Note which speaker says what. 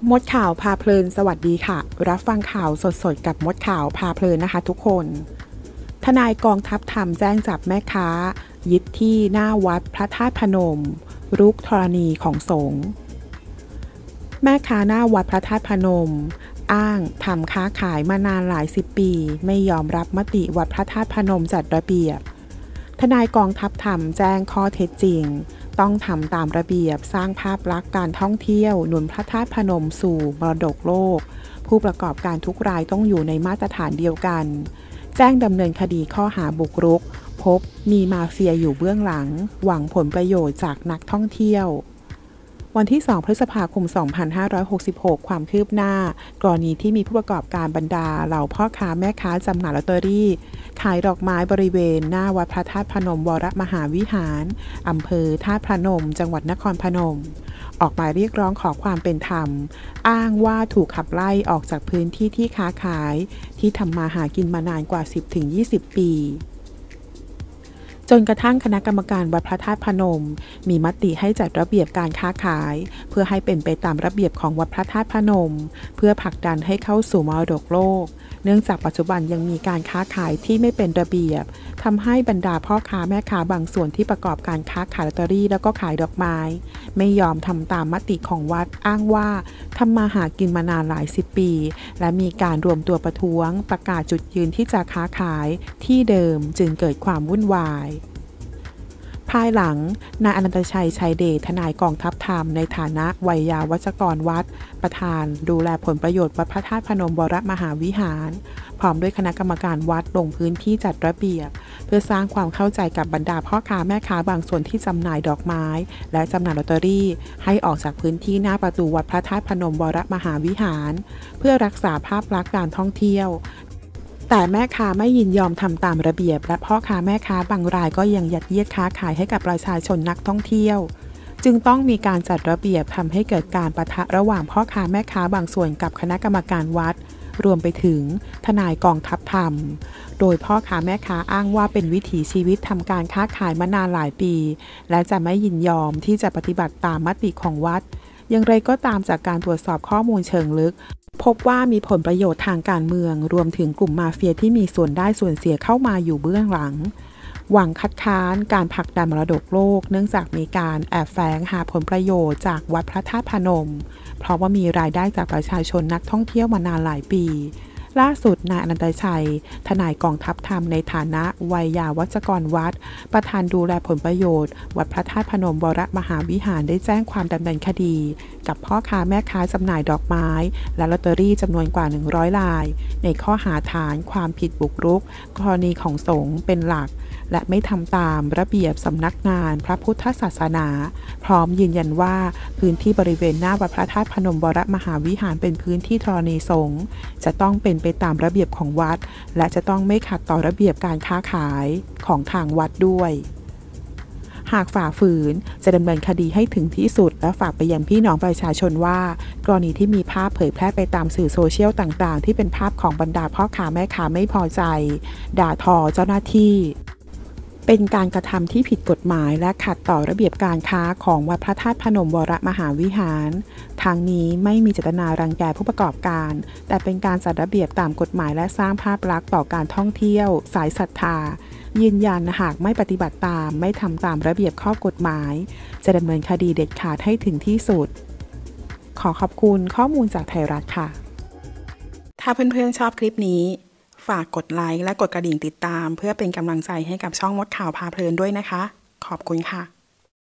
Speaker 1: มดข่าวพาเพลินสวัสดีค่ะรับฟังข่าวสดๆกับมดข่าวพาเพลินนะคะทุกคนทนายกองทัพธรรมแจ้งจับแม่ค้ายึดที่หน้าวัดพระธาตุพนมรุกธรณีของสงฆ์แม่ค้าหน้าวัดพระธาตุพนมอ้างทำค้าขายมานานหลายสิบปีไม่ยอมรับมติวัดพระธาตุพนมจัดระเบียบทนายกองทัพธรรมแจ้งข้อเท็จจริงต้องทำตามระเบียบสร้างภาพลักษณ์การท่องเที่ยวหนุนพระธาตุพนมสู่มรดกโลกผู้ประกอบการทุกรายต้องอยู่ในมาตรฐานเดียวกันแจ้งดำเนินคดีข้อหาบุกรุกพบมีมาเฟียอยู่เบื้องหลังหวังผลประโยชน์จากนักท่องเที่ยววันที่ 2 พฤษภาคม 2566 ความคืบหน้ากรณีที่มีผู้ประกอบการบรรดาเหล่าพ่อค้าแม่ค้าจำหน่ายลอตเตอรี่ขายดอกไม้บริเวณหน้าวัดพระธาตุพนมวรมหาวิหารอำเภอธาตุพนมจังหวัดนครพนมออกมาเรียกร้องขอความเป็นธรรมอ้างว่าถูกขับไล่ออกจากพื้นที่ที่ค้าขายที่ทำมาหากินมานานกว่า 10-20 ปีจนกระทั่งคณะกรรมการวัดพระธาตุพนมมีมติให้จัดระเบียบการค้าขายเพื่อให้เป็นไปตามระเบียบของวัดพระธาตุพนมเพื่อผลักดันให้เข้าสู่มรดกโลกเนื่องจากปัจจุบันยังมีการค้าขายที่ไม่เป็นระเบียบทำให้บรรดาพ่อค้าแม่ค้าบางส่วนที่ประกอบการค้าขายลอตเตอรี่แล้วก็ขายดอกไม้ไม่ยอมทำตามมติของวัดอ้างว่าทำมาหากินมานานหลายสิบปีและมีการรวมตัวประท้วงประกาศจุดยืนที่จะค้าขายที่เดิมจึงเกิดความวุ่นวายภายหลังนายอนันตชัยชัยเดชทนายกองทัพธรรมในฐานะไวยาวัจกรวัดประธานดูแลผลประโยชน์วัดพระธาตุพนมวรมหาวิหารพร้อมด้วยคณะกรรมการวัดลงพื้นที่จัดระเบียบเพื่อสร้างความเข้าใจกับบรรดาพ่อค้าแม่ค้าบางส่วนที่จำหน่ายดอกไม้และจำหน่ายลอตเตอรี่ให้ออกจากพื้นที่หน้าประตูวัดพระธาตุพนมวรมหาวิหารเพื่อรักษาภาพลักษณ์การท่องเที่ยวแต่แม่ค้าไม่ยินยอมทำตามระเบียบและพ่อค้าแม่ค้าบางรายก็ยังยัดเยียดค้าขายให้กับประชาชนนักท่องเที่ยวจึงต้องมีการจัดระเบียบทำให้เกิดการปะทะระหว่างพ่อค้าแม่ค้าบางส่วนกับคณะกรรมการวัดรวมไปถึงทนายกองทัพธรรมโดยพ่อค้าแม่ค้าอ้างว่าเป็นวิถีชีวิตทำการค้าขายมานานหลายปีและจะไม่ยินยอมที่จะปฏิบัติตามมติของวัดอย่างไรก็ตามจากการตรวจสอบข้อมูลเชิงลึกพบว่ามีผลประโยชน์ทางการเมืองรวมถึงกลุ่มมาเฟียที่มีส่วนได้ส่วนเสียเข้ามาอยู่เบื้องหลังหวังคัดค้านการผลักดันมรดกโลกเนื่องจากมีการแอบแฝงหาผลประโยชน์จากวัดพระธาตุพนมเพราะว่ามีรายได้จากประชาชนนักท่องเที่ยวมานานหลายปีล่าสุดนายอนันตชัยทนายกองทัพธรรมในฐานะไวยาวัจกรวัดประธานดูแลผลประโยชน์วัดพระธาตุพนมวรมหาวิหารได้แจ้งความดำเนินคดีกับพ่อค้าแม่ค้าจำหน่ายดอกไม้และลอตเตอรี่จำนวนกว่า100รายในข้อหาฐานความผิดบุกรุกกรณีของสงฆ์เป็นหลักและไม่ทำตามระเบียบสำนักงานพระพุทธศาสนาพร้อมยืนยันว่าพื้นที่บริเวณหน้าวัดพระธาตุพนมวรมหาวิหารเป็นพื้นที่ธรณีสงฆ์จะต้องเป็นไปตามระเบียบของวัดและจะต้องไม่ขัดต่อระเบียบการค้าขายของทางวัดด้วยหากฝ่าฝืนจะดำเนินคดีให้ถึงที่สุดและฝากไปยังพี่น้องประชาชนว่ากรณีที่มีภาพเผยแพร่ไปตามสื่อโซเชียลต่างๆที่เป็นภาพของบรรดาพ่อค้าแม่ค้าไม่พอใจด่าทอเจ้าหน้าที่เป็นการกระทำที่ผิดกฎหมายและขัดต่อระเบียบการค้าของวัดพระธาตุพนมวรมหาวิหารทางนี้ไม่มีเจตนารังแกผู้ประกอบการแต่เป็นการจัดระเบียบตามกฎหมายและสร้างภาพลักษณ์ต่อการท่องเที่ยวสายศรัทธายืนยันหากไม่ปฏิบัติตามไม่ทำตามระเบียบข้อกฎหมายจะดำเนินคดีเด็ดขาดให้ถึงที่สุดขอขอบคุณข้อมูลจากไทยรัฐค่ะถ้าเพื่อนๆชอบคลิปนี้ฝากกดไลค์และกดกระดิ่งติดตามเพื่อเป็นกำลังใจให้กับช่องมดข่าวพาเพลินด้วยนะคะขอบคุณค่ะ